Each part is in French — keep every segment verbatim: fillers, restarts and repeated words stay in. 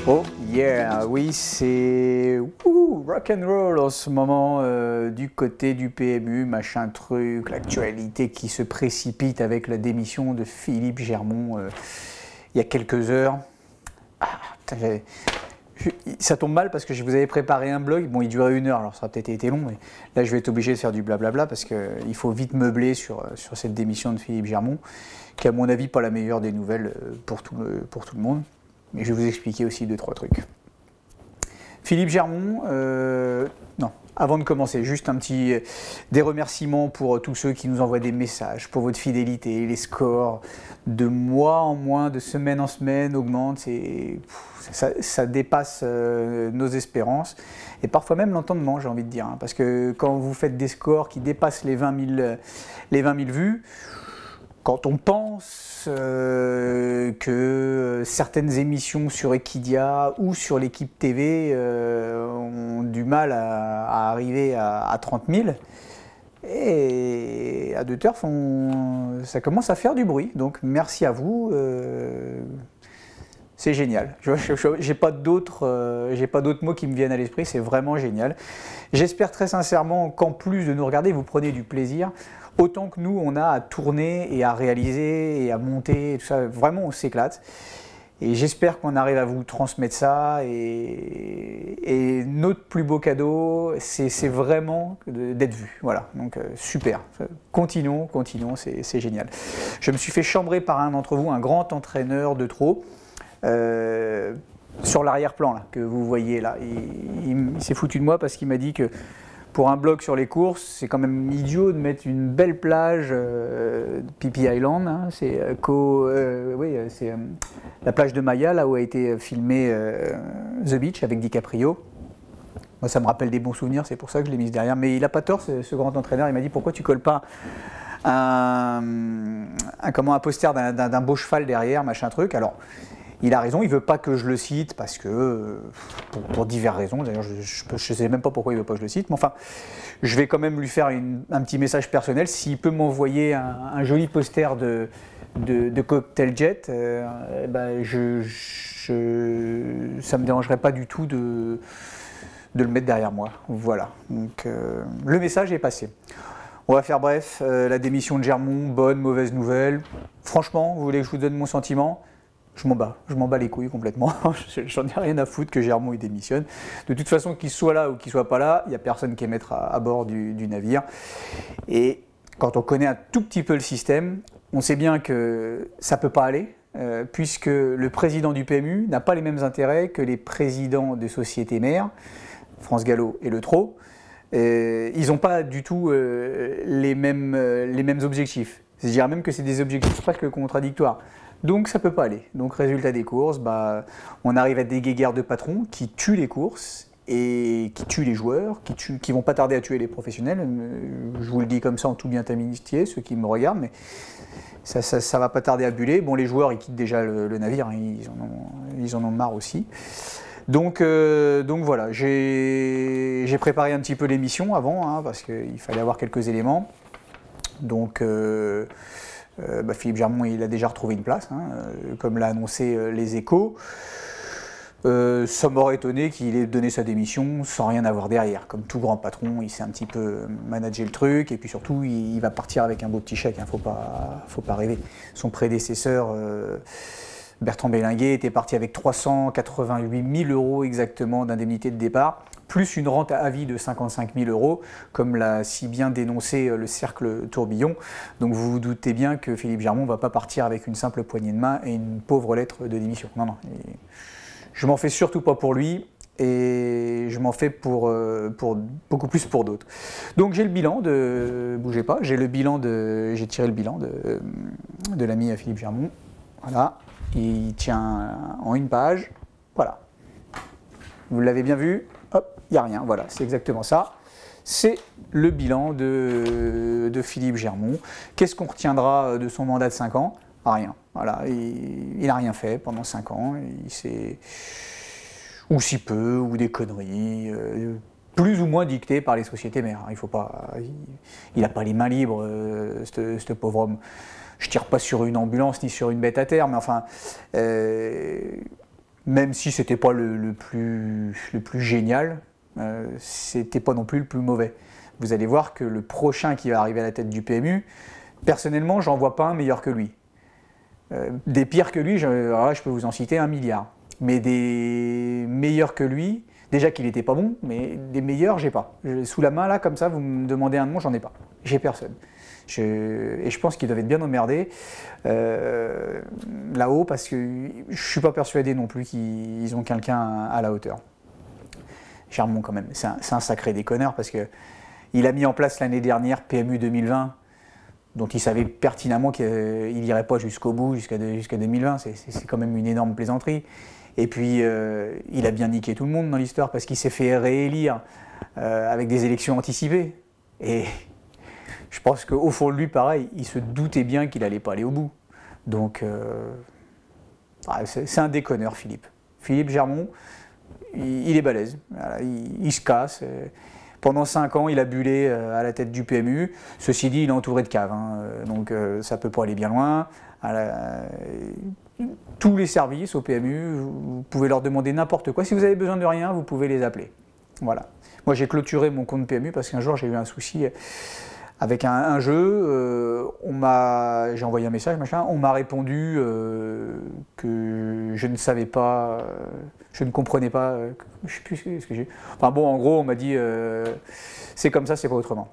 Oh yeah, oui c'est rock and roll en ce moment euh, du côté du P M U, machin truc, l'actualité qui se précipite avec la démission de Philippe Germon euh, il y a quelques heures. Ah, putain, je, ça tombe mal parce que je vous avais préparé un blog, bon il durait une heure alors ça a peut-être été long, mais là je vais être obligé de faire du blablabla parce qu'il faut vite meubler sur, sur cette démission de Philippe Germon, qui à mon avis pas la meilleure des nouvelles pour tout, pour tout le monde. Mais je vais vous expliquer aussi deux, trois trucs. Philippe Germon, euh, non, avant de commencer, juste un petit, des remerciements pour tous ceux qui nous envoient des messages, pour votre fidélité, les scores de mois en mois, de semaine en semaine augmentent, et ça, ça dépasse euh, nos espérances, et parfois même l'entendement, j'ai envie de dire, hein, parce que quand vous faites des scores qui dépassent les vingt mille, les vingt mille vues, quand on pense euh, que certaines émissions sur Equidia ou sur l'équipe T V euh, ont du mal à, à arriver à, à trente mille, et à deux turf, on, ça commence à faire du bruit. Donc merci à vous, euh, c'est génial. Je n'ai pas d'autres euh, pas d'autres mots qui me viennent à l'esprit, c'est vraiment génial. J'espère très sincèrement qu'en plus de nous regarder, vous prenez du plaisir. Autant que nous, on a à tourner et à réaliser et à monter, et tout ça. Vraiment, on s'éclate. Et j'espère qu'on arrive à vous transmettre ça. Et, et notre plus beau cadeau, c'est vraiment d'être vu. Voilà, donc euh, super. Continuons, continuons, c'est génial. Je me suis fait chambrer par un d'entre vous, un grand entraîneur de trot, euh, sur l'arrière-plan là que vous voyez là. Il, il, il s'est foutu de moi parce qu'il m'a dit que pour un blog sur les courses, c'est quand même idiot de mettre une belle plage, euh, Phi Phi Island, hein, c'est euh, euh, oui, c'est euh, la plage de Maya, là où a été filmé euh, The Beach avec DiCaprio. Moi, ça me rappelle des bons souvenirs, c'est pour ça que je l'ai mise derrière. Mais il n'a pas tort, ce, ce grand entraîneur. Il m'a dit pourquoi tu colles pas un, un, comment, un poster d'un beau cheval derrière, machin truc. Alors, il a raison, il ne veut pas que je le cite parce que, pour, pour diverses raisons, d'ailleurs je ne sais même pas pourquoi il ne veut pas que je le cite, mais enfin, je vais quand même lui faire une, un petit message personnel. S'il peut m'envoyer un, un joli poster de, de, de Cocktail Jet, euh, ben je, je, ça ne me dérangerait pas du tout de, de le mettre derrière moi. Voilà, donc euh, le message est passé. On va faire bref, euh, la démission de Germon, bonne, mauvaise nouvelle. Franchement, vous voulez que je vous donne mon sentiment ? Je m'en bats, je m'en bats les couilles complètement, j'en ai rien à foutre que Germon il démissionne. De toute façon, qu'il soit là ou qu'il soit pas là, il n'y a personne qui est maître à, à bord du, du navire. Et quand on connaît un tout petit peu le système, on sait bien que ça ne peut pas aller, euh, puisque le président du P M U n'a pas les mêmes intérêts que les présidents des sociétés mères, France Gallo et Le Trot. Euh, ils n'ont pas du tout euh, les, mêmes, euh, les mêmes objectifs. Je dirais même que c'est des objectifs presque contradictoires. Donc ça ne peut pas aller. Donc résultat des courses, bah, on arrive à des guéguerres de patrons qui tuent les courses et qui tuent les joueurs, qui ne qui vont pas tarder à tuer les professionnels. Je vous le dis comme ça en tout bien amitié, ceux qui me regardent, mais ça ne va pas tarder à buller. Bon, les joueurs, ils quittent déjà le, le navire, hein, ils, en ont, ils en ont marre aussi. Donc, euh, donc voilà, j'ai préparé un petit peu l'émission avant, hein, parce qu'il fallait avoir quelques éléments. Donc... Euh, Euh, bah, Philippe Germon il a déjà retrouvé une place, hein, euh, comme l'a annoncé euh, les Échos. Euh, ça m'aurait étonné qu'il ait donné sa démission sans rien avoir derrière. Comme tout grand patron, il sait un petit peu manager le truc, et puis surtout, il, il va partir avec un beau petit chèque, hein, faut pas, faut pas rêver. Son prédécesseur, euh, Bertrand Bellinguet, était parti avec trois cent quatre-vingt-huit mille euros exactement d'indemnité de départ, plus une rente à vie de cinquante-cinq mille euros, comme l'a si bien dénoncé le cercle Tourbillon. Donc vous vous doutez bien que Philippe Germon ne va pas partir avec une simple poignée de main et une pauvre lettre de démission. Non, non. Et je m'en fais surtout pas pour lui, et je m'en fais pour, pour, beaucoup plus pour d'autres. Donc j'ai le bilan de... Bougez pas, j'ai le bilan de... J'ai tiré le bilan de, de l'ami Philippe Germon. Voilà, il tient en une page. Voilà. Vous l'avez bien vu ? Hop, il n'y a rien, voilà, c'est exactement ça. C'est le bilan de, de Philippe Germon. Qu'est-ce qu'on retiendra de son mandat de cinq ans? Rien, voilà, il n'a rien fait pendant cinq ans, il s'est... ou si peu, ou des conneries, euh, plus ou moins dictées par les sociétés mères. Il faut pas, il n'a pas les mains libres, euh, ce pauvre homme. Je tire pas sur une ambulance ni sur une bête à terre, mais enfin... Euh, même si c'était pas le, le, plus, le plus génial, euh, c'était pas non plus le plus mauvais. Vous allez voir que le prochain qui va arriver à la tête du P M U, personnellement, j'en vois pas un meilleur que lui. Euh, des pires que lui, je, alors là, je peux vous en citer un milliard. Mais des meilleurs que lui, déjà qu'il n'était pas bon, mais des meilleurs, j'ai pas. Je, sous la main, là, comme ça, vous me demandez un nom, j'en ai pas. J'ai personne. Je, et je pense qu'ils doivent être bien emmerdés euh, là-haut, parce que je suis pas persuadé non plus qu'ils ont quelqu'un à, à la hauteur. Germont, quand même, c'est un, un sacré déconneur, parce que il a mis en place l'année dernière P M U deux mille vingt, dont il savait pertinemment qu'il n'irait pas jusqu'au bout, jusqu'à jusqu'à deux mille vingt. C'est quand même une énorme plaisanterie. Et puis, euh, il a bien niqué tout le monde dans l'histoire, parce qu'il s'est fait réélire euh, avec des élections anticipées. Et je pense qu'au fond de lui, pareil, il se doutait bien qu'il n'allait pas aller au bout. Donc, euh, ah, c'est un déconneur, Philippe. Philippe Germont, il, il est balèze. Voilà, il, il se casse. Pendant cinq ans, il a bullé à la tête du P M U. Ceci dit, il est entouré de caves, hein, donc euh, ça ne peut pas aller bien loin. La... Tous les services au P M U, vous pouvez leur demander n'importe quoi. Si vous avez besoin de rien, vous pouvez les appeler. Voilà. Moi, j'ai clôturé mon compte P M U parce qu'un jour, j'ai eu un souci avec un, un jeu. Euh, on m'a, j'ai envoyé un message, machin. On m'a répondu euh, que je ne savais pas, euh, je ne comprenais pas. Euh, je sais plus ce que j'ai. Enfin bon, en gros, on m'a dit euh, c'est comme ça, c'est pas autrement.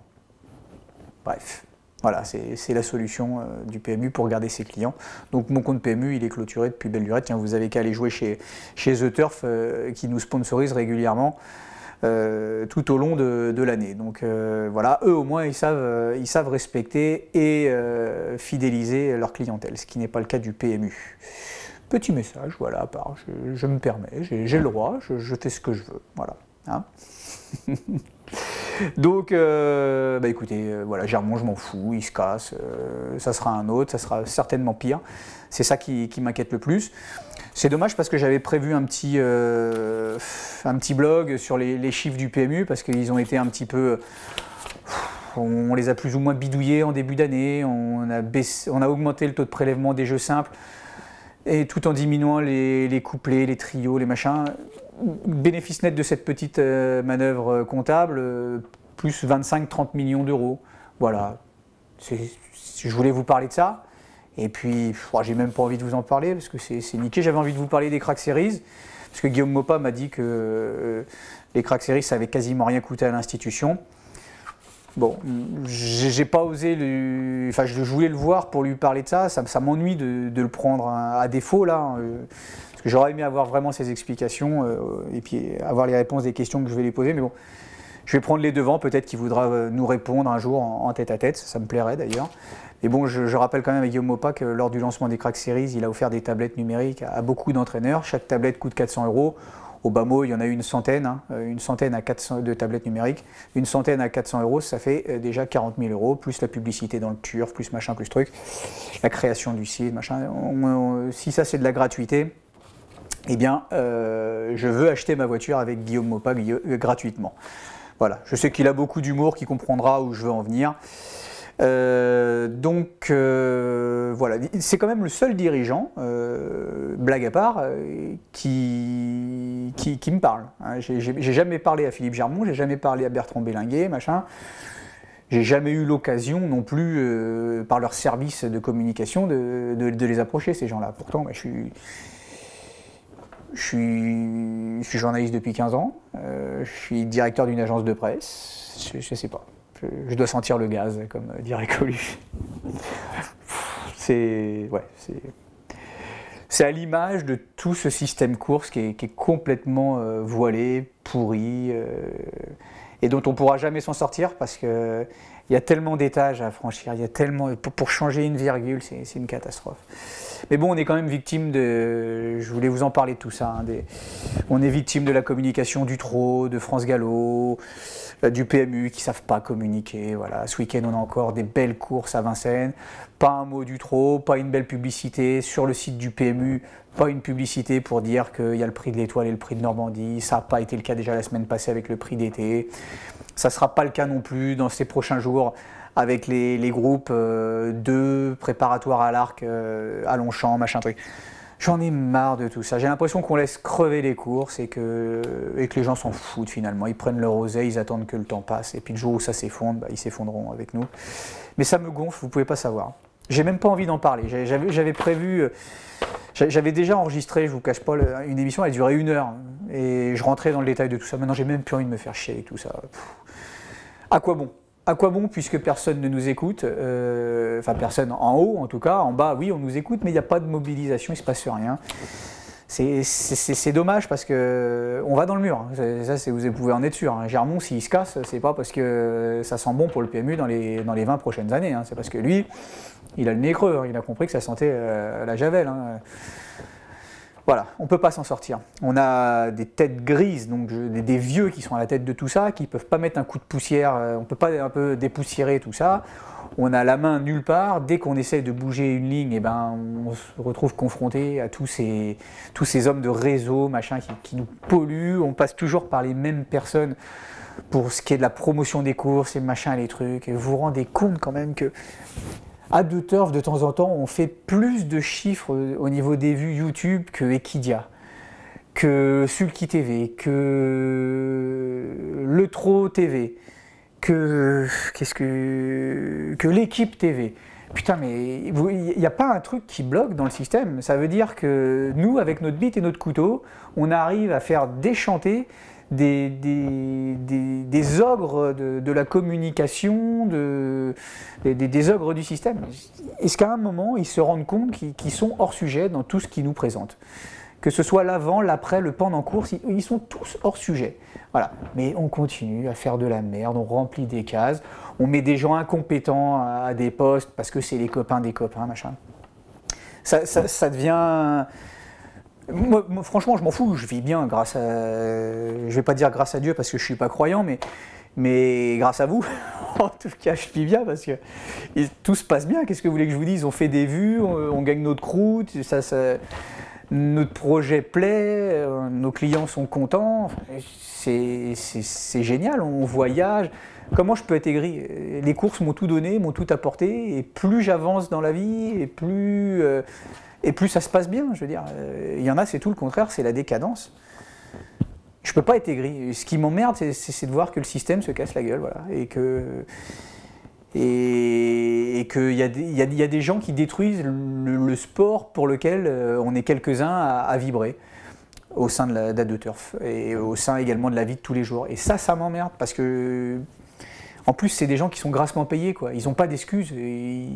Bref. Voilà, c'est la solution euh, du P M U pour garder ses clients. Donc mon compte P M U, il est clôturé depuis belle lurette. Tiens, vous avez qu'à aller jouer chez, chez The Turf, euh, qui nous sponsorise régulièrement euh, tout au long de, de l'année. Donc euh, voilà, eux au moins, ils savent, euh, ils savent respecter et euh, fidéliser leur clientèle, ce qui n'est pas le cas du P M U. Petit message, voilà, à part, je, je me permets, j'ai le droit, je, je fais ce que je veux, voilà. Hein. Donc, euh, bah écoutez, euh, voilà, Germont, je m'en fous, il se casse, euh, ça sera un autre, ça sera certainement pire. C'est ça qui, qui m'inquiète le plus. C'est dommage parce que j'avais prévu un petit, euh, un petit blog sur les, les chiffres du P M U, parce qu'ils ont été un petit peu... On les a plus ou moins bidouillés en début d'année, on, on a augmenté le taux de prélèvement des jeux simples, et tout en diminuant les, les couplets, les trios, les machins. Bénéfice net de cette petite euh, manœuvre comptable, euh, plus vingt-cinq à trente millions d'euros. Voilà, je voulais vous parler de ça. Et puis, oh, j'ai même pas envie de vous en parler parce que c'est niqué. J'avais envie de vous parler des Crack Series, parce que Guillaume Maupas m'a dit que euh, les Crack Series, ça avait quasiment rien coûté à l'institution. Bon, j'ai pas osé, le... enfin je voulais le voir pour lui parler de ça, ça, ça m'ennuie de, de le prendre à défaut là, parce que j'aurais aimé avoir vraiment ses explications euh, et puis avoir les réponses des questions que je vais lui poser, mais bon, je vais prendre les devants, peut-être qu'il voudra nous répondre un jour en, en tête à tête, ça me plairait d'ailleurs. Mais bon, je, je rappelle quand même à Guillaume Maupas que lors du lancement des Crack Series, il a offert des tablettes numériques à, à beaucoup d'entraîneurs, chaque tablette coûte quatre cents euros. Au bas mot, il y en a une centaine, hein, une centaine à quatre cents de tablettes numériques. Une centaine à quatre cents euros, ça fait déjà quarante mille euros, plus la publicité dans le turf, plus machin, plus truc, la création du site, machin. On, on, si ça c'est de la gratuité, eh bien, euh, je veux acheter ma voiture avec Guillaume Maupas euh, gratuitement. Voilà, je sais qu'il a beaucoup d'humour, qu'il comprendra où je veux en venir. Euh, donc euh, voilà, c'est quand même le seul dirigeant, euh, blague à part, euh, qui, qui, qui me parle. Hein. J'ai jamais parlé à Philippe Germont, j'ai jamais parlé à Bertrand Bellinguet, machin. J'ai jamais eu l'occasion non plus, euh, par leur service de communication, de, de, de les approcher, ces gens-là. Pourtant, bah, je suis... Je suis, je suis journaliste depuis quinze ans, euh, je suis directeur d'une agence de presse, je, je sais pas. Je, je dois sentir le gaz, comme dirait Coluche. C'est ouais, c'est à l'image de tout ce système course qui est, qui est complètement euh, voilé, pourri, euh, et dont on ne pourra jamais s'en sortir parce qu'il y a tellement d'étages à franchir, il y a tellement, pour, pour changer une virgule, c'est une catastrophe. Mais bon, on est quand même victime de... Je voulais vous en parler de tout ça. Hein, des, on est victime de la communication du Trot, de France Gallo, euh, du P M U qui ne savent pas communiquer. Voilà. Ce week-end, on a encore des belles courses à Vincennes. Pas un mot du Trot, pas une belle publicité. Sur le site du P M U, pas une publicité pour dire qu'il y a le prix de l'Étoile et le prix de Normandie. Ça n'a pas été le cas déjà la semaine passée avec le prix d'été. Ça ne sera pas le cas non plus dans ces prochains jours avec les, les groupes euh, de préparatoires à l'arc, euh, à Longchamp, machin truc. J'en ai marre de tout ça. J'ai l'impression qu'on laisse crever les courses et que, et que les gens s'en foutent finalement. Ils prennent leur oseille, ils attendent que le temps passe. Et puis le jour où ça s'effondre, bah, ils s'effondreront avec nous. Mais ça me gonfle, vous ne pouvez pas savoir. J'ai même pas envie d'en parler. J'avais prévu, j'avais déjà enregistré, je vous cache pas, une émission, elle durait une heure. Et je rentrais dans le détail de tout ça. Maintenant, j'ai même plus envie de me faire chier avec tout ça. Pff. À quoi bon? À quoi bon puisque personne ne nous écoute, euh, enfin personne en haut en tout cas, en bas oui on nous écoute mais il n'y a pas de mobilisation, il ne se passe rien. C'est dommage parce qu'on va dans le mur, ça vous pouvez en être sûr. Hein. Germont s'il se casse, c'est pas parce que ça sent bon pour le P M U dans les, dans les vingt prochaines années, hein. C'est parce que lui, il a le nez creux, hein. Il a compris que ça sentait euh, la javel. Hein. Voilà, on ne peut pas s'en sortir. On a des têtes grises, donc des, des vieux qui sont à la tête de tout ça, qui ne peuvent pas mettre un coup de poussière, on ne peut pas un peu dépoussiérer tout ça. On a la main nulle part. Dès qu'on essaie de bouger une ligne, eh ben, on se retrouve confronté à tous ces, tous ces hommes de réseau machin, qui, qui nous polluent. On passe toujours par les mêmes personnes pour ce qui est de la promotion des courses et machin, les trucs. Et vous vous rendez compte quand même que à deux turf, de temps en temps, on fait plus de chiffres au niveau des vues YouTube que Equidia, que Sulky T V, que Le Trot T V, que qu'est-ce que que l'équipe T V. Putain, mais il n'y a pas un truc qui bloque dans le système. Ça veut dire que nous, avec notre bite et notre couteau, on arrive à faire déchanter Des, des, des, des ogres de, de la communication, de, des, des ogres du système. Est-ce qu'à un moment, ils se rendent compte qu'ils qu'ils sont hors sujet dans tout ce qu'ils nous présentent? Que ce soit l'avant, l'après, le pendant course, ils, ils sont tous hors sujet. Voilà. Mais on continue à faire de la merde, on remplit des cases, on met des gens incompétents à, à des postes parce que c'est les copains des copains, machin. Ça, ça, ça devient... Moi, moi, franchement, je m'en fous, je vis bien grâce à... Je vais pas dire grâce à Dieu parce que je suis pas croyant, mais, mais grâce à vous, en tout cas, je vis bien parce que tout se passe bien. Qu'est-ce que vous voulez que je vous dise? On fait des vues, on, on gagne notre croûte, ça, ça, notre projet plaît, nos clients sont contents, c'est génial, on voyage. Comment je peux être aigri? Les courses m'ont tout donné, m'ont tout apporté, et plus j'avance dans la vie, et plus... Euh, Et plus ça se passe bien, je veux dire. Il y en a, c'est tout le contraire, c'est la décadence. Je ne peux pas être aigri. Ce qui m'emmerde, c'est de voir que le système se casse la gueule, voilà. Et que... Et, et qu'il y, y, y a des gens qui détruisent le, le sport pour lequel on est quelques-uns à, à vibrer au sein de la de turf et au sein également de la vie de tous les jours. Et ça, ça m'emmerde parce que... En plus, c'est des gens qui sont grassement payés, quoi. Ils n'ont pas d'excuses. Et...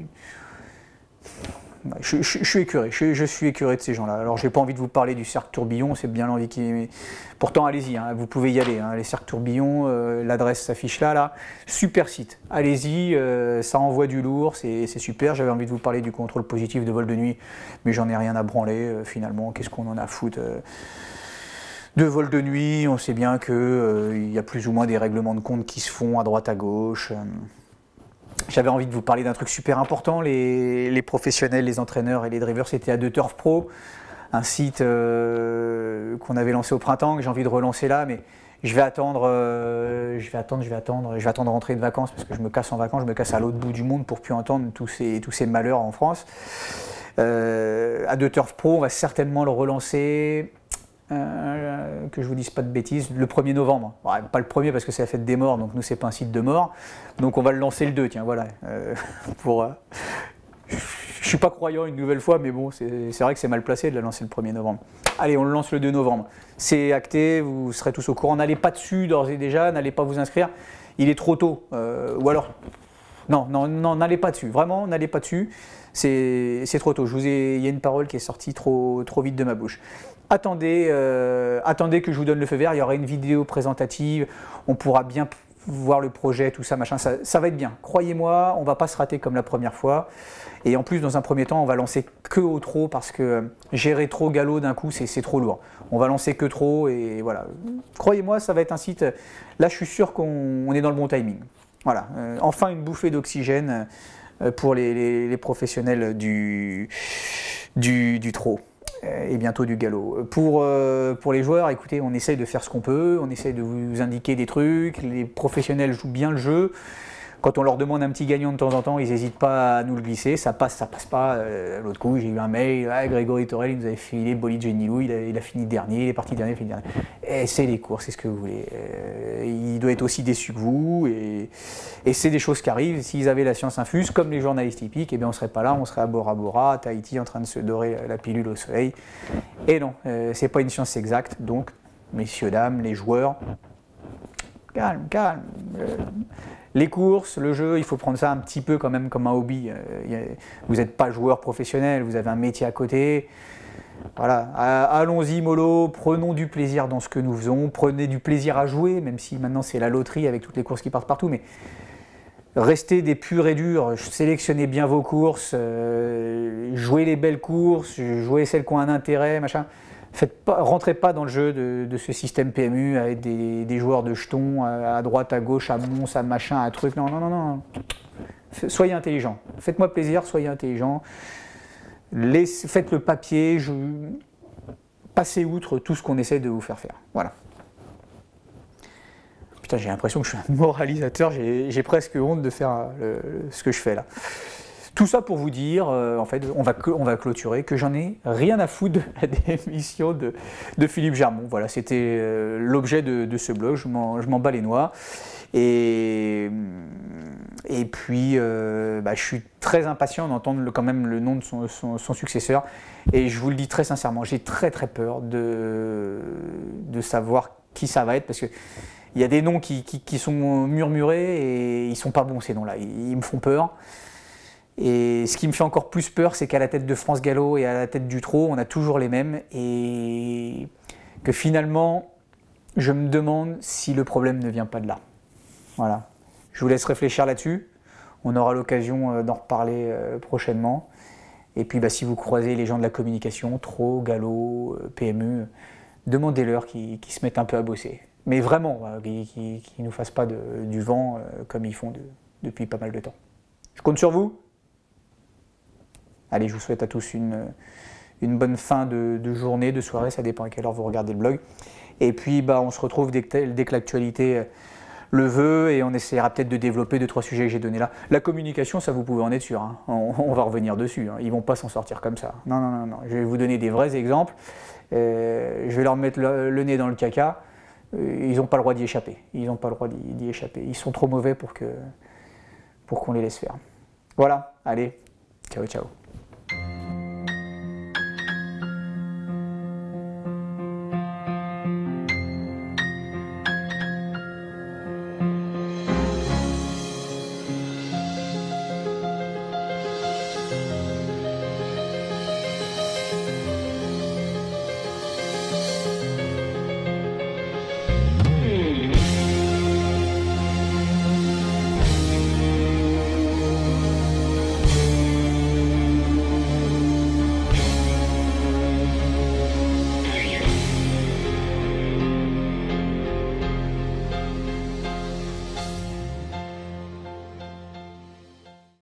Je, je, je suis écœuré, je, je suis écœuré de ces gens-là. Alors j'ai pas envie de vous parler du cercle tourbillon, c'est bien l'envie qui... Pourtant allez-y, hein, vous pouvez y aller, hein, les cercles tourbillons, euh, l'adresse s'affiche là, là. Super site, allez-y, euh, ça envoie du lourd, c'est super. J'avais envie de vous parler du contrôle positif de vol de nuit, mais j'en ai rien à branler euh, finalement, qu'est-ce qu'on en a à foutre euh, de vol de nuit? On sait bien qu'il euh, y a plus ou moins des règlements de compte qui se font à droite à gauche. euh, J'avais envie de vous parler d'un truc super important, les, les professionnels, les entraîneurs et les drivers, c'était A deux Turf Pro, un site euh, qu'on avait lancé au printemps, que j'ai envie de relancer là, mais je vais attendre, euh, je vais attendre, je vais attendre, je vais attendre rentrer de vacances parce que je me casse en vacances, je me casse à l'autre bout du monde pour plus entendre tous ces, tous ces malheurs en France. Euh, A deux Turf Pro, on va certainement le relancer. Euh, que je vous dise pas de bêtises, le premier novembre. Bon, pas le premier parce que c'est la fête des morts, donc nous c'est pas un site de mort. Donc on va le lancer le deux, tiens, voilà. Euh, pour, euh, je suis pas croyant une nouvelle fois, mais bon, c'est vrai que c'est mal placé de la lancer le premier novembre. Allez, on le lance le deux novembre. C'est acté, vous serez tous au courant. N'allez pas dessus d'ores et déjà, n'allez pas vous inscrire. Il est trop tôt. Euh, ou alors, non, non, non, n'allez pas dessus. Vraiment, n'allez pas dessus. C'est trop tôt. Je vous ai, il y a une parole qui est sortie trop, trop vite de ma bouche. Attendez, euh, attendez que je vous donne le feu vert, il y aura une vidéo présentative, on pourra bien voir le projet, tout ça, machin, ça, ça va être bien. Croyez-moi, on ne va pas se rater comme la première fois. Et en plus, dans un premier temps, on va lancer que au trot parce que gérer trop galop d'un coup, c'est trop lourd. On va lancer que trop et voilà. Croyez-moi, ça va être un site, là je suis sûr qu'on est dans le bon timing. Voilà, euh, enfin une bouffée d'oxygène pour les, les, les professionnels du, du, du trot. Et bientôt du galop. Pour, euh, pour les joueurs, écoutez, on essaye de faire ce qu'on peut, on essaye de vous indiquer des trucs, les professionnels jouent bien le jeu, Quand on leur demande un petit gagnant de temps en temps, ils n'hésitent pas à nous le glisser, ça passe, ça passe pas. Euh, L'autre coup, j'ai eu un mail, ah, Grégory Torel, il nous avait filé Bolide Genilou, il a, il a fini dernier, il est parti dernier, il a fini dernier. Et c'est les courses, c'est ce que vous voulez. Euh, il doit être aussi déçu que vous, et, et c'est des choses qui arrivent. S'ils avaient la science infuse, comme les journalistes typiques, eh bien on ne serait pas là, on serait à Bora Bora, à Tahiti, en train de se dorer la pilule au soleil. Et non, euh, c'est pas une science exacte, donc, messieurs, dames, les joueurs, calme, calme. Euh, Les courses, le jeu, il faut prendre ça un petit peu quand même comme un hobby. Vous n'êtes pas joueur professionnel, vous avez un métier à côté. Voilà, allons-y mollo, prenons du plaisir dans ce que nous faisons, prenez du plaisir à jouer, même si maintenant c'est la loterie avec toutes les courses qui partent partout, mais restez des purs et durs, sélectionnez bien vos courses, euh, jouez les belles courses, jouez celles qui ont un intérêt, machin. Faites pas, rentrez pas dans le jeu de, de ce système P M U avec des, des joueurs de jetons à, à droite, à gauche, à mons, à machin, à truc. Non, non, non, non. Soyez intelligents. Faites-moi plaisir, soyez intelligents. Laissez, faites le papier. Je, passez outre tout ce qu'on essaie de vous faire faire. Voilà. Putain, j'ai l'impression que je suis un moralisateur. J'ai presque honte de faire le, ce que je fais là. Tout ça pour vous dire, euh, en fait, on va, on va clôturer, que j'en ai rien à foutre de la démission de, de Philippe Germont. Voilà, c'était euh, l'objet de, de ce blog, je m'en bats les noix. Et, et puis, euh, bah, je suis très impatient d'entendre quand même le nom de son, son, son successeur. Et je vous le dis très sincèrement, j'ai très très peur de, de savoir qui ça va être, parce que il y a des noms qui, qui, qui sont murmurés et ils ne sont pas bons ces noms-là, ils, ils me font peur. Et ce qui me fait encore plus peur, c'est qu'à la tête de France Gallo et à la tête du Trot, on a toujours les mêmes, et que finalement, je me demande si le problème ne vient pas de là. Voilà. Je vous laisse réfléchir là-dessus. On aura l'occasion d'en reparler prochainement. Et puis, bah, si vous croisez les gens de la communication, Trot, Gallo, P M U, demandez-leur qu'ils qu'ils se mettent un peu à bosser. Mais vraiment, qu'ils ne nous fassent pas de, du vent comme ils font de, depuis pas mal de temps. Je compte sur vous. Allez, je vous souhaite à tous une, une bonne fin de, de journée, de soirée, ça dépend à quelle heure vous regardez le blog. Et puis, bah, on se retrouve dès que, dès que l'actualité le veut, et on essaiera peut-être de développer deux, trois sujets que j'ai donnés là. La communication, ça vous pouvez en être sûr, hein. on, on va revenir dessus, hein. Ils ne vont pas s'en sortir comme ça. Non, non, non, non, je vais vous donner des vrais exemples, euh, je vais leur mettre le, le nez dans le caca, ils n'ont pas le droit d'y échapper, ils n'ont pas le droit d'y échapper, ils sont trop mauvais pour que, pour qu'on les laisse faire. Voilà, allez, ciao, ciao.